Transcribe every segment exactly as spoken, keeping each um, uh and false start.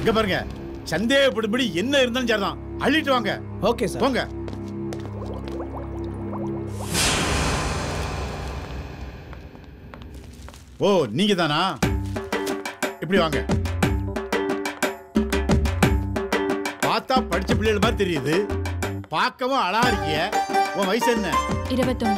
இங்க பாருங்க, சந்தேகப்படும்படி என்ன இருந்தாலும் சரிதான், அள்ளிட்டு வாங்க. Okay sir. போங்க. ஓ, நீங்க தானா? இப்படி வாங்க. பார்த்தா படிச்ச பிள்ளைகள் மாதிரி தெரியுது, பார்க்கவும் அழகா இருக்கிய. உன் வயசு என்ன? இருபத்தொன்னு.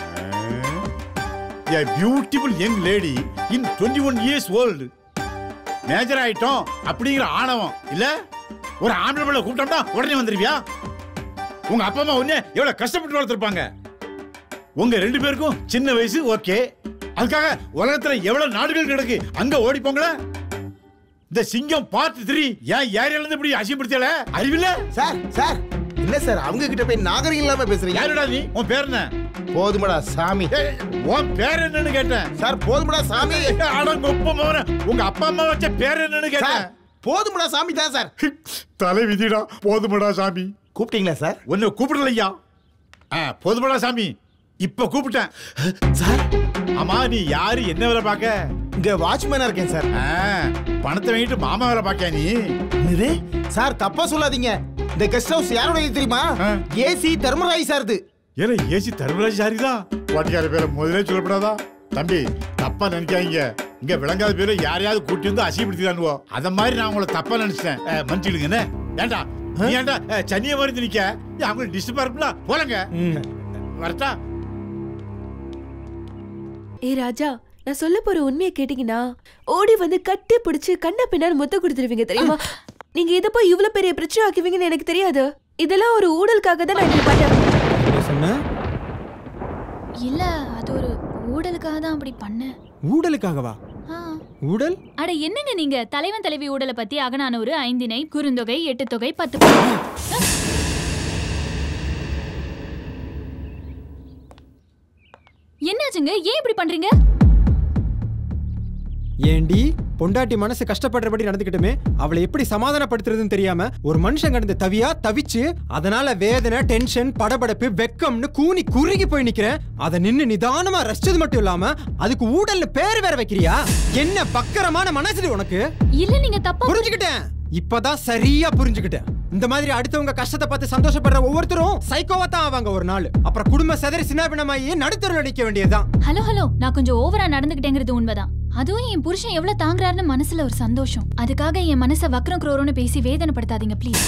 A beautiful young lady in twenty-one years old. Major ஆயிட்டோம் அப்படிங்கிற ஆணவம் இல்ல? ஒரு ஆம்பளை பிள்ளை கூப்பிட்டோம்னா உடனே வந்துருவியா? உங்க அப்பா அம்மா உடனே எவ்வளவு கஷ்டப்பட்டு வளர்த்துருப்பாங்க. உங்க ரெண்டு பேருக்கும் சின்ன வயசு, ஓகே. அதுக்காக உலகத்துல எவ்வளவு நாடுகள் கிடக்கு, அங்க ஓடி போங்கள. இந்த சிங்கம் பார்ட் த்ரீ ஏன் ஏரியால இருந்து இப்படி அசிங்கப்படுத்தல? அறிவில்ல சார்? சார் என்ன சார் அவங்க கிட்ட போய் நாகரிகம் இல்லாம பேசுறீங்க? யாருடா நீ? உன் பேர் என்ன? போதுமடா சாமி. உன் பேர் என்னன்னு கேட்டேன். சார் போதுமடா சாமி. உங்க அப்பா அம்மா வச்ச பேர் என்னன்னு கேட்டேன். போதுமடா சாமி தான் சார். தலை விதிடா. போதுமடா சாமி. கூப்பிட்டீங்களா சார்? ஒன்னு கூப்பிடலையா? போதுமடா சாமி இப்ப கூப்பிட்டேன். சார் ஆமா, நீ யாரு, என்ன வேலை பார்க்க? இங்க வாட்ச்மேனா இருக்கேன் சார். பணத்தை வாங்கிட்டு மாமா வேலை பார்க்க நீ? இது சார் தப்பா சொல்லாதீங்க. இந்த கெஸ்ட் ஹவுஸ் யாரோட தெரியுமா? AC Dharmarai sir. ஏல ஏசி தர்மராஜ் சாரிதான். வாட்டிக்கார பேரை முதலே சொல்லப்படாதா? தம்பி தப்பா நினைக்காதீங்க. இங்க விளங்காத பேரை யாரையாவது கூட்டி வந்து அசிப்படுத்திடானுவோ, அத மாதிரி நான் உங்களை தப்பா நினைச்சிட்டேன். மன்னிச்சிடுங்க. ஏண்டா நீ ஏண்டா சனிய மாதிரி நிக்க? அவங்களுக்கு டிஸ்டர்பா இருக்குல்ல, போலங்க. வரட்டா? ஏ ராஜா, நான் சொல்ல போற உண்மையை கேட்டீங்கன்னா ஓடி வந்து கட்டி பிடிச்சு கண்ண பின்னால் முத்த கொடுத்துருவீங்க தெரியுமா? நீங்க இத போய் இவ்வளவு பெரிய பிரச்சனை ஆக்குவீங்கன்னு எனக்கு தெரியாது. இதெல்லாம் ஒரு ஊழலுக்காக தான் நான் இப்படி பண்ணேன். இல்ல, அது ஒரு ஊழலுக்காக தான் அப்படி பண்ணேன். ஊழலுக்காகவா? ஊழல்? அட என்னங்க நீங்க, தலைவன் தலைவி ஊழலை பத்தி அகநானூறு, ஐந்திணை, குறுந்தொகை, எட்டு தொகை, பத்து. என்னாச்சுங்க, ஏன் இப்படி பண்றீங்க? ஏண்டி பொண்டாட்டி மனசு கஷ்டப்படுறபடி நடந்துக்கிட்டுமே அவளை எப்படி சமாதானப்படுத்துறதுன்னு தெரியாம ஒரு மனுஷன் கடந்து தவியா தவிச்சு அதனால வேதனை, டென்ஷன், படபடப்பு, வெக்கம்னு கூனி குறுகி போய் நிக்கிறேன். அதை நின்னு நிதானமா ரசிச்சது மட்டும் இல்லாம அதுக்கு ஊழல்னு பேர் வேற வைக்கிறியா? என்ன பக்கரமான மனசு உனக்கு? இல்ல, நீங்க தப்பா புரிஞ்சுக்கிட்டேன். இப்பதான் சரியா புரிஞ்சுக்கிட்டேன். இந்த மாதிரி அடுத்தவங்க கஷ்டத்தை பார்த்து சந்தோஷப்படுற ஒவ்வொருத்தரும் சைக்கோவா தான் ஆவாங்க ஒரு நாள். அப்புறம் குடும்ப சதறி சின்னாபினமாயி நடுத்தருல நிக்க வேண்டியதுதான். ஹலோ ஹலோ நான் கொஞ்சம் ஓவரா நடந்துக்கிட்டேங்கிறது உண்மைதான். அதுவும் என் புருஷன் எவ்வளவு தாங்குறாருன்னு மனசுல ஒரு சந்தோஷம். அதுக்காக என் மனசை வக்ரம் குரோரோன்னு பேசி வேதனைப்படுத்தாதீங்க ப்ளீஸ்.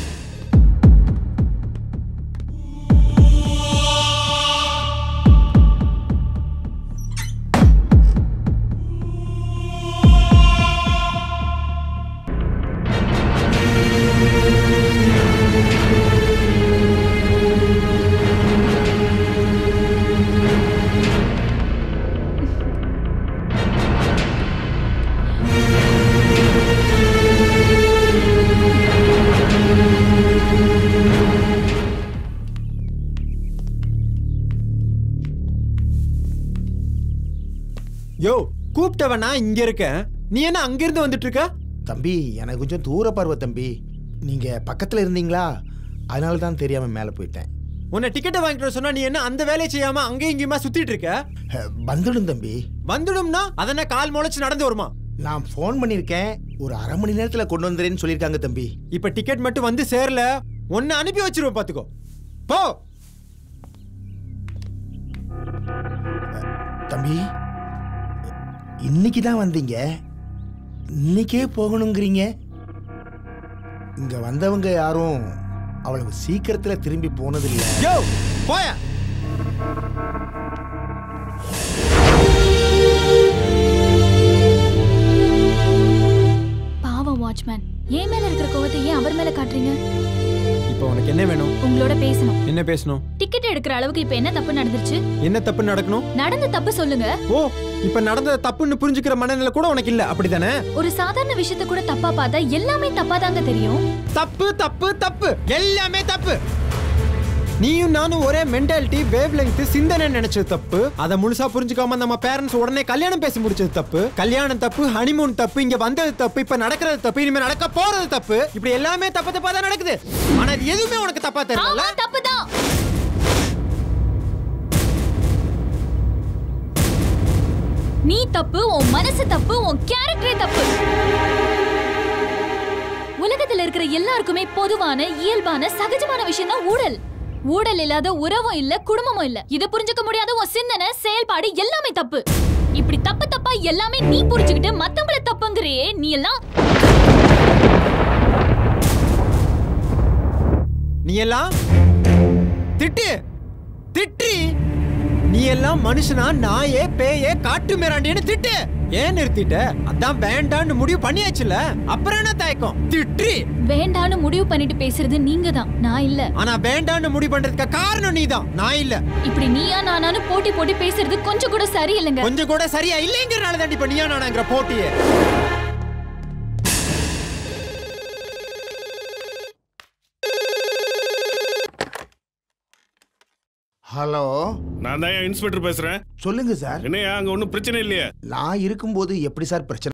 யோ, கூப்பிட்டவனா இங்க இருக்கேன், நீ என்ன அங்க இருந்து வந்துட்டு இருக்க? தம்பி எனக்கு கொஞ்சம் தூர பார்வை தம்பி. நீங்க பக்கத்துல இருந்தீங்களா, அதனால தான் தெரியாம மேல போயிட்டேன். உன்னை டிக்கெட் வாங்கிட்டு சொன்னா நீ என்ன அந்த வேலையை செய்யாம அங்கேயும் இங்கேயுமா சுத்திட்டு இருக்க? வந்துடும் தம்பி. வந்துடும்னா அதனை கால் முளைச்சு நடந்து வருமா? நான் போன் பண்ணிருக்கேன், ஒரு அரை மணி நேரத்துல கொண்டு வந்துறேன்னு சொல்லிருக்காங்க தம்பி. இப்ப டிக்கெட் மட்டும் வந்து சேரல, உன்னை அனுப்பி வச்சிருவோம் பாத்துக்கோ. போ தம்பி. இன்னைக்கு தான் வந்தீங்க, இன்னைக்கே போகணுங்கிறீங்க. இங்க வந்தவங்க யாரும் அவ்வளவு சீக்கிரத்துல திரும்பி போனதில்லை. யோ போய. பாவம் வாட்ச்மேன், ஏன் மேல இருக்கிற கோவத்தை ஏன் அவர் மேல காட்டுறீங்க? இப்போ உனக்கு என்ன வேணும்? உங்களோட பேசணும். என்ன பேசணும்? டிக்கெட் எடுக்கிற அளவுக்கு இப்ப என்ன தப்பு நடந்துருச்சு? என்ன தப்பு நடக்கணும்? நடந்த தப்பு சொல்லுங்க. ஓ, இப்ப நடந்த தப்புன்னு புரிஞ்சுக்கிற மனநிலை கூட உனக்கு இல்ல, அப்படிதானே? ஒரு சாதாரண விஷயத்தை கூட தப்பா பார்த்தா எல்லாமே தப்பா தாங்க தெரியும். தப்பு தப்பு தப்பு, எல்லாமே தப்பு. நீயும் நானும் ஒரே மென்டாலிட்டி, வேவ் லெங்த், சிந்தனை நினைச்சது தப்பு. அதை முழுசா புரிஞ்சுக்காம நம்ம பேரண்ட்ஸ் உடனே கல்யாணம் பேசி முடிச்சது தப்பு. கல்யாணம் தப்பு, ஹனிமூன் தப்பு, இங்க வந்தது தப்பு, இப்ப நடக்கிறது தப்பு, இனிமே நடக்க போறது தப்பு. இப்படி எல்லாமே தப்பு தப்பா தான் நடக்குது. ஆனா இது எதுவுமே உனக்கு தப்பா தெரியல. தப்புதான். நீ தப்பு, உன் மனசு தப்பு, உன் கேரக்டரே தப்பு. எல்லாருக்குமே பொதுவான இயல்பான சகஜமான விஷயம் தான் ஊழல். ஊழல் இல்லாத உறவும் இல்ல, குடும்பமும் இல்ல. இத புரிஞ்சுக்க முடியாத உன் சிந்தனை, செயல்பாடு எல்லாமே தப்பு. இப்படி தப்பு தப்பா எல்லாமே நீ புரிஞ்சுக்கிட்டு மத்தவங்கள தப்புங்கறியே. நீ எல்லாம் நீ எல்லாம் திட்டு திட்டி நீ எல்லாம் மனுஷனா, நாயே பேயே காட்டு மிராண்டின்னு திட்டு. ஏன் நிறுத்திட்ட? அதான் வேண்டான்னு முடிவு பண்ணியாச்சுல, அப்புறம் என்ன தயக்கம்? திட்டி வேண்டான்னு முடிவு பண்ணிட்டு பேசுறது நீங்க தான், நான் இல்ல. ஆனா வேண்டான்னு முடிவு பண்றதுக்கு காரணம் நீதான், நான் இல்ல. இப்படி நீயா நானானு போட்டி போட்டு பேசுறது கொஞ்சம் கூட சரியில்லைங்க. கொஞ்சம் கூட சரியா இல்லைங்கிறனால தான் இப்ப நீயா நானாங்கிற போட்டியே. ஹலோ, நான் தான் இன்ஸ்பெக்டர் பேசுறேன். சொல்லுங்க சார். என்னையா அங்க ஒன்றும் பிரச்சனை இல்லையா? நான் இருக்கும்போது எப்படி சார் பிரச்சனை